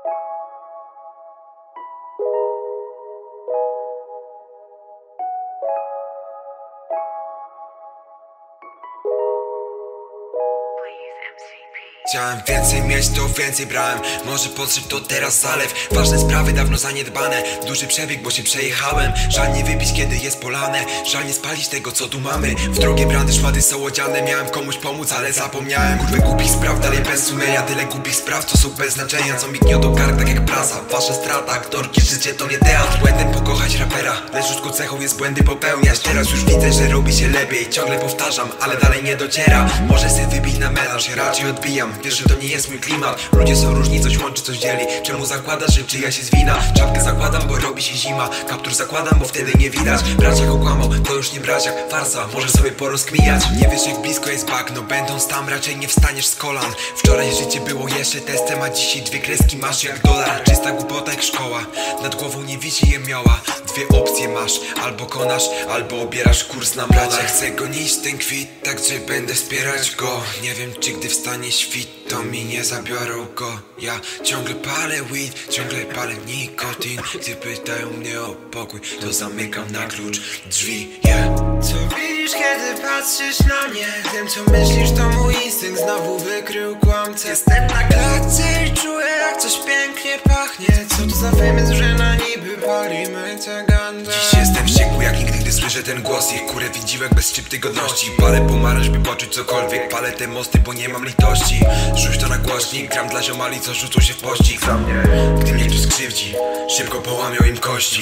Chciałem więcej mieć, to więcej brałem. Może podszedł to teraz zalew. Ważne sprawy dawno zaniedbane. Duży przebieg, bo się przejechałem. Żal nie wypić, kiedy jest polane. Żal nie spalić tego, co tu mamy. W drogie brandy szmaty są odziane. Miałem komuś pomóc, ale zapomniałem. Kurwę głupich spraw, dalej bez sumienia. Tyle głupich spraw, co są bez znaczenia. Co mi gniotą kark, tak jak prasa. Wasza strata, aktorki, życie to nie teatr. Błędem pokochać rapera, lecz ludzką cechą jest błędy popełniać. Teraz już widzę, że robi się lepiej. Ciągle powtarzam, ale dalej nie dociera. Może se wybić na melanż, ja raczej odbijam. Wiesz, że to nie jest mój klimat. Ludzie są różni, coś łączy, coś dzieli. Czemu zakładasz, że czyjaś jest wina? Czapkę zakładam, bo robi się zima. Kaptur zakładam, bo wtedy nie widać. Braciak okłamał, to już nie braciak. Farsa, może sobie porozkmijać. Nie wiesz, jak blisko jest bagno. Będąc tam, raczej nie wstaniesz z kolan. Wczoraj życie było jeszcze testem, a dzisiaj dwie kreski masz jak dolar. Czysta głupota jak szkoła. Nad głową nie wisi jemioła. Dwie opcje masz, albo konasz, albo obierasz kurs na modę. Chcę gonić ten kwit, tak że będę wspierać go. Nie wiem, czy gdy wstanie świt, to mi nie zabiorą go. Ja ciągle palę weed, ciągle palę nikotin. Gdy pytają mnie o pokój, to zamykam na klucz drzwi, Co widzisz, kiedy patrzysz na mnie? Wiem, co myślisz, to mój instynkt znowu wykrył kłamcę. Jestem na klatce i czuję, jak coś pięknie pachnie. Co to za wymysł, że na niby palimy tę gandę? Dziś jestem wściekły jak nigdy, gdy słyszę ten głos. Ich kurę widziłek bez szczypty godności. Palę pomarańcz, by poczuć cokolwiek. Palę te mosty, bo nie mam litości. Rzuć to na głośnik, gram dla ziomali, co rzucą się w pościg. Gdy mnie ktoś skrzywdzi, szybko połamią im kości.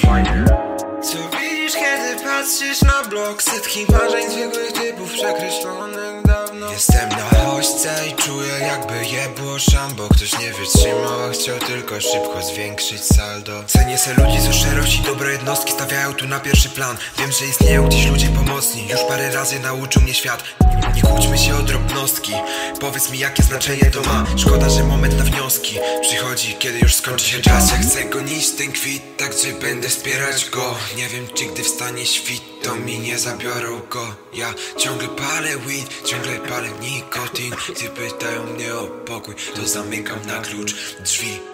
Co widzisz, kiedy patrzysz na blok? Setki marzeń zwykłych typów przekreślonych dawno. Jestem na hośce i czuję, jakby jebło szambo. Ktoś nie wytrzymał, a chciał tylko szybko zwiększyć saldo. Cenię se ludzi z szerości, dobre jednostki stawiają tu na pierwszy plan. Wiem, że istnieją gdzieś ludzie pomocni. Już parę razy nauczył mnie świat. Nie kłóćmy się o drobnostki. Powiedz mi, jakie znaczenie to ma. Szkoda, że moment na wnioski przychodzi, kiedy już skończy się czas. Ja chcę gonić ten kwit, tak że będę wspierać go. Nie wiem, czy gdy wstanie świt, to mi nie zabiorą go. Ja ciągle palę weed, ciągle palę nikotin. Gdy pytają mnie o pokój, to zamykam na klucz drzwi.